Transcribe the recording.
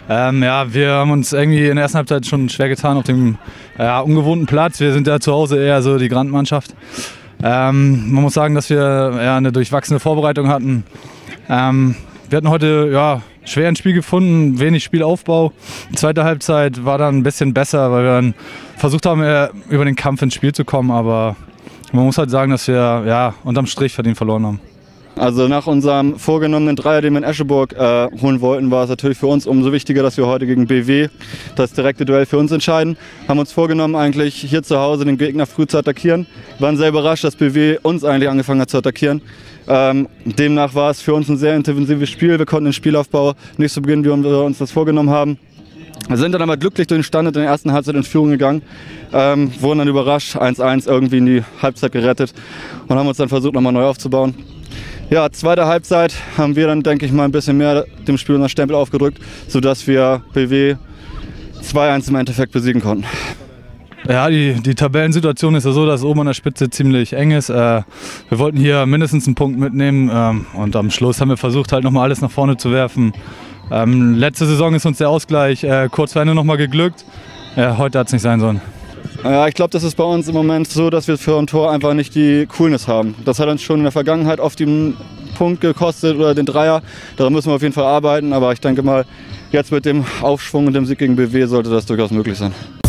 Ja, wir haben uns irgendwie in der ersten Halbzeit schon schwer getan auf dem ungewohnten Platz. Wir sind ja zu Hause eher so die Grandmannschaft. Man muss sagen, dass wir eine durchwachsene Vorbereitung hatten. Wir hatten heute schwer ein Spiel gefunden, wenig Spielaufbau. Die zweite Halbzeit war dann ein bisschen besser, weil wir dann versucht haben, über den Kampf ins Spiel zu kommen. Aber man muss halt sagen, dass wir unterm Strich verdient verloren haben. Also nach unserem vorgenommenen Dreier, den wir in Escheburg holen wollten, war es natürlich für uns umso wichtiger, dass wir heute gegen BW das direkte Duell für uns entscheiden. Haben uns vorgenommen, eigentlich hier zu Hause den Gegner früh zu attackieren. Waren sehr überrascht, dass BW uns eigentlich angefangen hat zu attackieren. Demnach war es für uns ein sehr intensives Spiel. Wir konnten den Spielaufbau nicht so beginnen, wie wir uns das vorgenommen haben. Wir sind dann aber glücklich durch den Standard in der ersten Halbzeit in Führung gegangen, wurden dann überrascht, 1:1 irgendwie in die Halbzeit gerettet und haben uns dann versucht, nochmal neu aufzubauen. Ja, zweite Halbzeit haben wir dann, denke ich mal, ein bisschen mehr dem Spiel unseren Stempel aufgedrückt, sodass wir BW 2:1 im Endeffekt besiegen konnten. Ja, die Tabellensituation ist ja so, dass oben an der Spitze ziemlich eng ist. Wir wollten hier mindestens einen Punkt mitnehmen und am Schluss haben wir versucht, halt nochmal alles nach vorne zu werfen. Letzte Saison ist uns der Ausgleich kurz vor Ende nochmal geglückt. Heute hat es nicht sein sollen. Ja, ich glaube, das ist bei uns im Moment so, dass wir für ein Tor einfach nicht die Coolness haben. Das hat uns schon in der Vergangenheit oft den Punkt gekostet oder den Dreier. Daran müssen wir auf jeden Fall arbeiten, aber ich denke mal, jetzt mit dem Aufschwung und dem Sieg gegen BW sollte das durchaus möglich sein.